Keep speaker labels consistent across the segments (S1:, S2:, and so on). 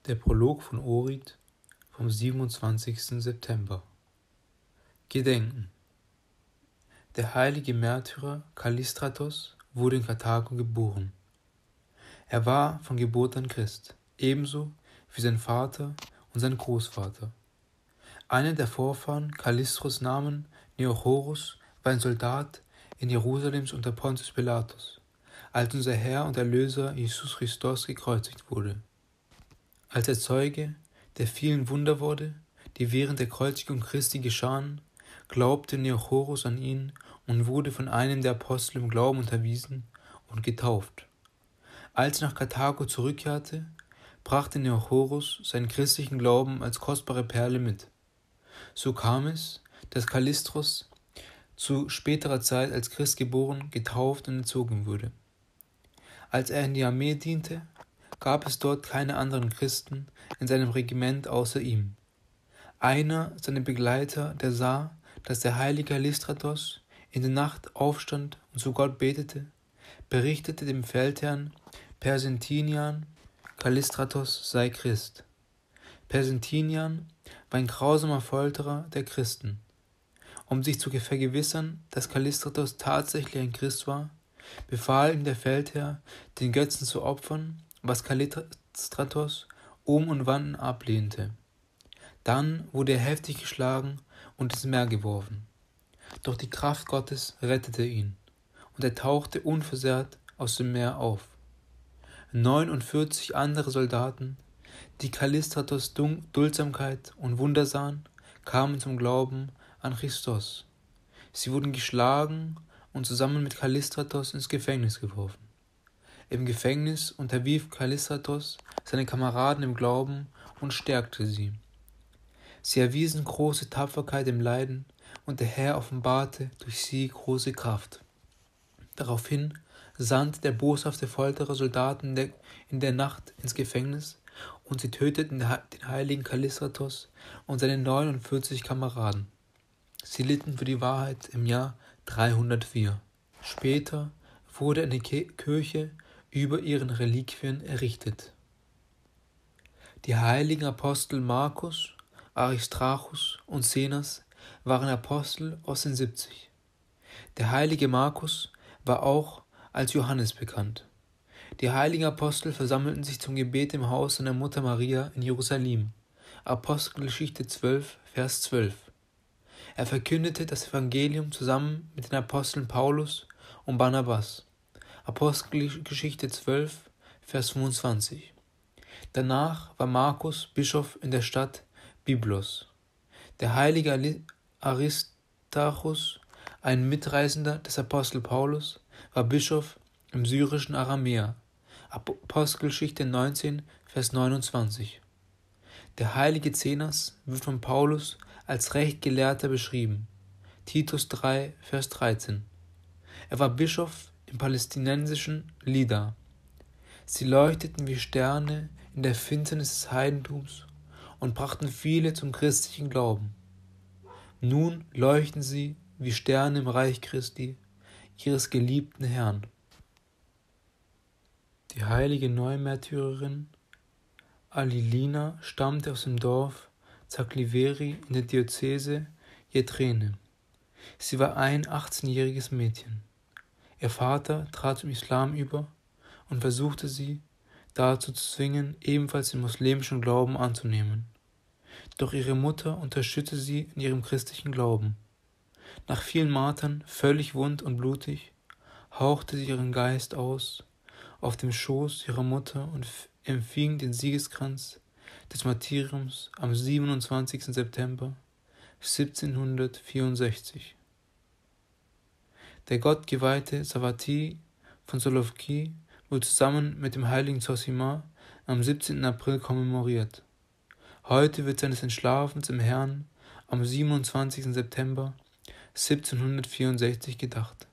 S1: Der Prolog von Orid vom 27. September. Gedenken. Der heilige Märtyrer Kallistratos wurde in Karthago geboren. Er war von Geburt an Christ, ebenso wie sein Vater und sein Großvater. Einer der Vorfahren Kallistros Namen Neochorus war ein Soldat in Jerusalems unter Pontius Pilatus, als unser Herr und Erlöser Jesus Christus gekreuzigt wurde. Als er Zeuge der vielen Wunder wurde, die während der Kreuzigung Christi geschahen, glaubte Neochorus an ihn und wurde von einem der Apostel im Glauben unterwiesen und getauft. Als er nach Karthago zurückkehrte, brachte Neochorus seinen christlichen Glauben als kostbare Perle mit. So kam es, dass Kallistros zu späterer Zeit als Christ geboren, getauft und erzogen wurde. Als er in die Armee diente, gab es dort keine anderen Christen in seinem Regiment außer ihm. Einer seiner Begleiter, der sah, dass der heilige Kallistratos in der Nacht aufstand und zu Gott betete, berichtete dem Feldherrn Persentinian, Kallistratos sei Christ. Persentinian war ein grausamer Folterer der Christen. Um sich zu vergewissern, dass Kallistratos tatsächlich ein Christ war, befahl ihm der Feldherr, den Götzen zu opfern, was Kallistratos um und wann ablehnte. Dann wurde er heftig geschlagen und ins Meer geworfen. Doch die Kraft Gottes rettete ihn, und er tauchte unversehrt aus dem Meer auf. 49 andere Soldaten, die Kallistratos Duldsamkeit und Wunder sahen, kamen zum Glauben an Christus. Sie wurden geschlagen und zusammen mit Kallistratos ins Gefängnis geworfen. Im Gefängnis unterwies Kallistratos seine Kameraden im Glauben und stärkte sie. Sie erwiesen große Tapferkeit im Leiden, und der Herr offenbarte durch sie große Kraft. Daraufhin sandte der boshafte Folterer Soldaten in der Nacht ins Gefängnis, und sie töteten den heiligen Kallistratos und seine 49 Kameraden. Sie litten für die Wahrheit im Jahr 304. Später wurde eine Kirche über ihren Reliquien errichtet. Die heiligen Apostel Markus, Aristarchus und Zenas waren Apostel aus den 70. Der heilige Markus war auch als Johannes bekannt. Die heiligen Apostel versammelten sich zum Gebet im Haus seiner Mutter Maria in Jerusalem. Apostelgeschichte 12, Vers 12. Er verkündete das Evangelium zusammen mit den Aposteln Paulus und Barnabas. Apostelgeschichte 12, Vers 25. Danach war Markus Bischof in der Stadt Byblos. Der heilige Aristarchus, ein Mitreisender des Apostel Paulus, war Bischof im syrischen Aramäa. Apostelgeschichte 19, Vers 29. Der heilige Zenas wird von Paulus als Rechtgelehrter beschrieben. Titus 3, Vers 13. Er war Bischof im palästinensischen Lida. Sie leuchteten wie Sterne in der Finsternis des Heidentums und brachten viele zum christlichen Glauben. Nun leuchten sie wie Sterne im Reich Christi, ihres geliebten Herrn. Die heilige Neumärtyrerin Alilina stammte aus dem Dorf Zakliveri in der Diözese Jetrene. Sie war ein 18-jähriges Mädchen. Ihr Vater trat zum Islam über und versuchte sie dazu zu zwingen, ebenfalls den muslimischen Glauben anzunehmen. Doch ihre Mutter unterstützte sie in ihrem christlichen Glauben. Nach vielen Martern, völlig wund und blutig, hauchte sie ihren Geist aus auf dem Schoß ihrer Mutter und empfing den Siegeskranz des Martyriums am 27. September 1764. Der gottgeweihte Savati von Solovki wurde zusammen mit dem heiligen Zosima am 17. April kommemoriert. Heute wird seines Entschlafens im Herrn am 27. September 1764 gedacht.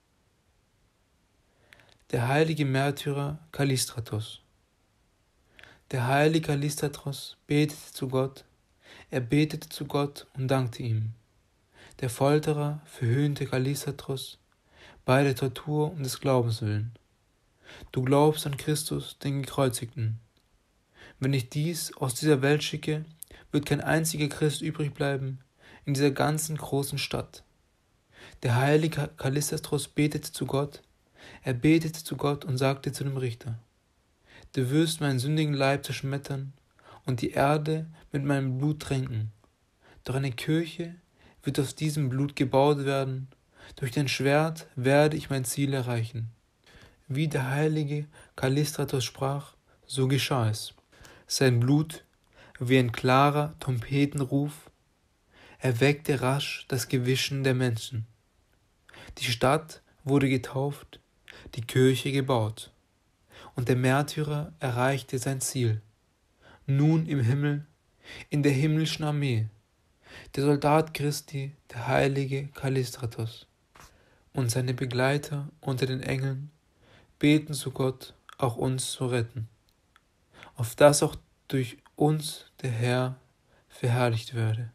S1: Der heilige Märtyrer Kallistratos. Der heilige Kallistratos betete zu Gott, er betete zu Gott und dankte ihm. Der Folterer verhöhnte Kallistratos bei der Tortur um des Glaubens willen. Du glaubst an Christus, den Gekreuzigten. Wenn ich dies aus dieser Welt schicke, wird kein einziger Christ übrig bleiben in dieser ganzen großen Stadt. Der heilige Kallistratos betete zu Gott. Er betete zu Gott und sagte zu dem Richter: Du wirst meinen sündigen Leib zerschmettern und die Erde mit meinem Blut tränken. Doch eine Kirche wird aus diesem Blut gebaut werden. Durch dein Schwert werde ich mein Ziel erreichen. Wie der heilige Kallistratos sprach, so geschah es. Sein Blut, wie ein klarer Trompetenruf, erweckte rasch das Gewischen der Menschen. Die Stadt wurde getauft, die Kirche gebaut, und der Märtyrer erreichte sein Ziel. Nun im Himmel, in der himmlischen Armee, der Soldat Christi, der heilige Kallistratos, und seine Begleiter unter den Engeln beten zu Gott, auch uns zu retten, auf dass auch durch uns der Herr verherrlicht werde.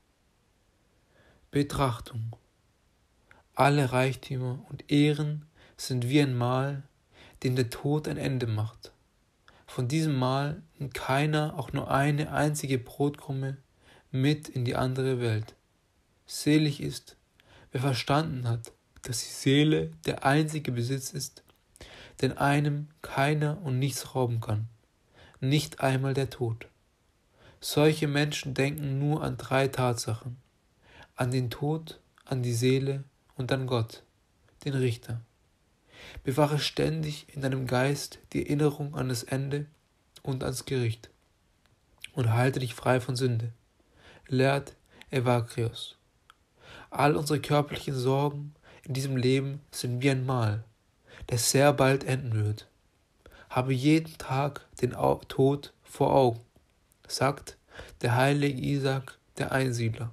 S1: Betrachtung: Alle Reichtümer und Ehren sind wie ein Mahl, dem der Tod ein Ende macht. Von diesem Mahl nimmt keiner auch nur eine einzige Brotkrumme mit in die andere Welt. Selig ist, wer verstanden hat, dass die Seele der einzige Besitz ist, den einem keiner und nichts rauben kann, nicht einmal der Tod. Solche Menschen denken nur an 3 Tatsachen: an den Tod, an die Seele und an Gott, den Richter. Bewache ständig in deinem Geist die Erinnerung an das Ende und ans Gericht und halte dich frei von Sünde. Lehrt Evagrios. All unsere körperlichen Sorgen in diesem Leben sind wie ein Mahl, das sehr bald enden wird. Habe jeden Tag den Tod vor Augen, sagt der heilige Isaak, der Einsiedler.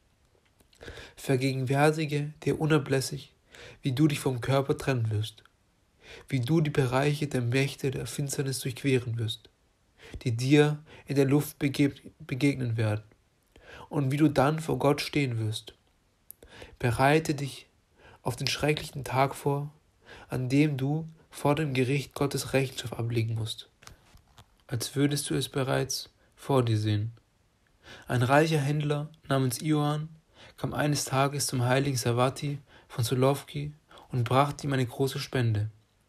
S1: Vergegenwärtige dir unablässig, wie du dich vom Körper trennen wirst, wie du die Bereiche der Mächte der Finsternis durchqueren wirst, die dir in der Luft begegnen werden, und wie du dann vor Gott stehen wirst. Bereite dich auf den schrecklichen Tag vor, an dem du vor dem Gericht Gottes Rechenschaft ablegen musst, als würdest du es bereits vor dir sehen. Ein reicher Händler namens Ioan kam eines Tages zum heiligen Savati von Solovki und brachte ihm eine große Spende.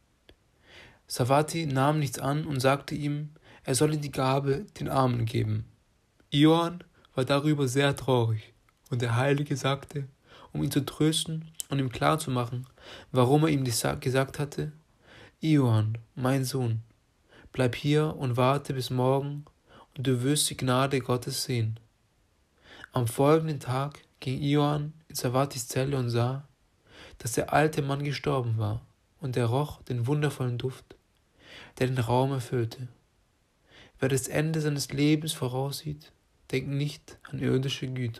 S1: Savati nahm nichts an und sagte ihm, er solle die Gabe den Armen geben. Ioan war darüber sehr traurig, und der Heilige sagte, um ihn zu trösten und ihm klarzumachen, warum er ihm gesagt hatte: Ioan, mein Sohn, bleib hier und warte bis morgen, und du wirst die Gnade Gottes sehen. Am folgenden Tag ging Ioan in Savatis Zelle und sah, dass der alte Mann gestorben war, und er roch den wundervollen Duft, der den Raum erfüllte. Wer das Ende seines Lebens voraussieht, denkt nicht an irdische Güter.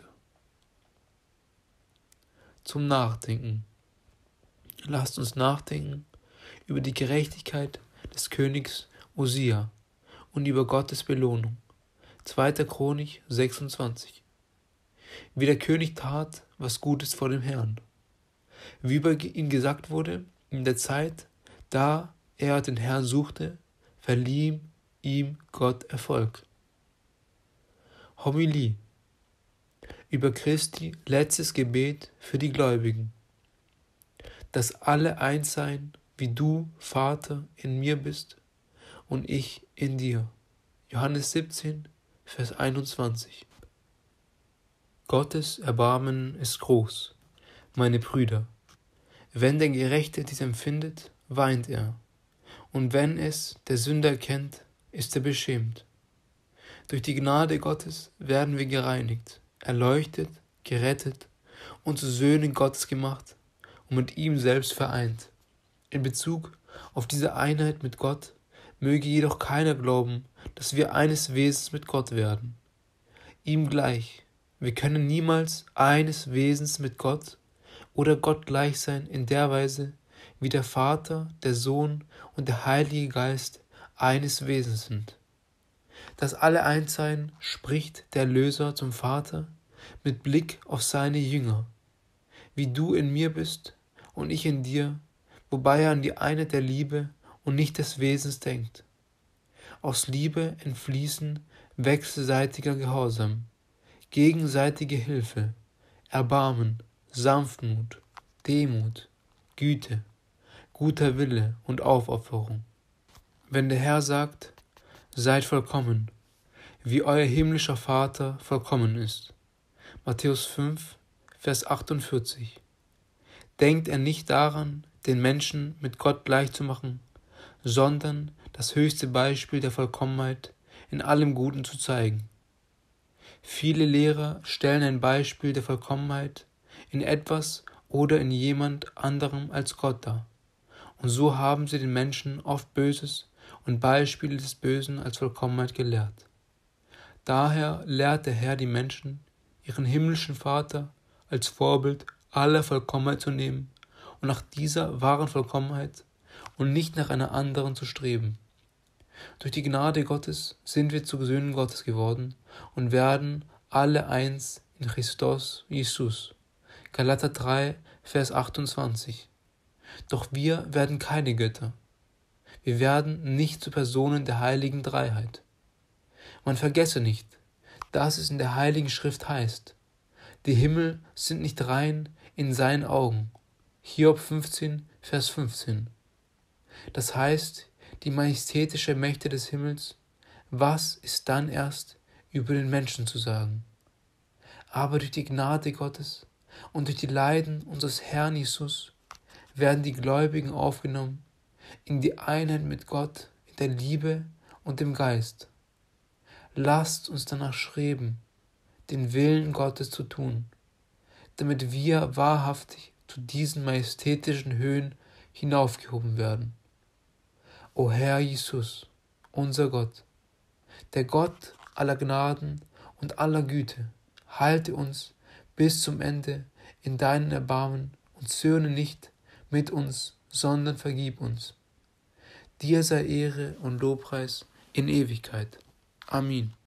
S1: Zum Nachdenken. Lasst uns nachdenken über die Gerechtigkeit des Königs Usia und über Gottes Belohnung. 2. Chronik 26. Wie der König tat, was Gutes vor dem Herrn. Wie über ihn gesagt wurde, in der Zeit, da er den Herrn suchte, verlieh ihm Gott Erfolg. Homilie über Christi letztes Gebet für die Gläubigen. Dass alle eins seien, wie du, Vater, in mir bist und ich in dir. Johannes 17, Vers 21. Gottes Erbarmen ist groß, meine Brüder. Wenn der Gerechte dies empfindet, weint er, und wenn es der Sünder erkennt, ist er beschämt. Durch die Gnade Gottes werden wir gereinigt, erleuchtet, gerettet und zu Söhnen Gottes gemacht und mit ihm selbst vereint. In Bezug auf diese Einheit mit Gott möge jedoch keiner glauben, dass wir eines Wesens mit Gott werden. Ihm gleich. Wir können niemals eines Wesens mit Gott oder Gott gleich sein in der Weise, wie der Vater, der Sohn und der Heilige Geist eines Wesens sind. Das alle eins sein spricht der Erlöser zum Vater mit Blick auf seine Jünger. Wie du in mir bist und ich in dir, wobei er an die Einheit der Liebe und nicht des Wesens denkt. Aus Liebe entfließen wechselseitiger Gehorsam, gegenseitige Hilfe, Erbarmen, Sanftmut, Demut, Güte, guter Wille und Aufopferung. Wenn der Herr sagt, seid vollkommen, wie euer himmlischer Vater vollkommen ist. Matthäus 5, Vers 48. Denkt er nicht daran, den Menschen mit Gott gleichzumachen, sondern das höchste Beispiel der Vollkommenheit in allem Guten zu zeigen. Viele Lehrer stellen ein Beispiel der Vollkommenheit in etwas oder in jemand anderem als Gott dar, und so haben sie den Menschen oft Böses und Beispiele des Bösen als Vollkommenheit gelehrt. Daher lehrt der Herr die Menschen, ihren himmlischen Vater als Vorbild aller Vollkommenheit zu nehmen und nach dieser wahren Vollkommenheit und nicht nach einer anderen zu streben. Durch die Gnade Gottes sind wir zu Söhnen Gottes geworden und werden alle eins in Christus Jesus. Galater 3, Vers 28. Doch wir werden keine Götter. Wir werden nicht zu Personen der heiligen Dreiheit. Man vergesse nicht, dass es in der Heiligen Schrift heißt, die Himmel sind nicht rein in seinen Augen. Hiob 15, Vers 15. Das heißt, die majestätische Mächte des Himmels, was ist dann erst über den Menschen zu sagen? Aber durch die Gnade Gottes und durch die Leiden unseres Herrn Jesus werden die Gläubigen aufgenommen in die Einheit mit Gott, in der Liebe und dem Geist. Lasst uns danach streben, den Willen Gottes zu tun, damit wir wahrhaftig zu diesen majestätischen Höhen hinaufgehoben werden. O Herr Jesus, unser Gott, der Gott aller Gnaden und aller Güte, halte uns bis zum Ende in deinen Erbarmen und zürne nicht mit uns, sondern vergib uns. Dir sei Ehre und Lobpreis in Ewigkeit. Amen.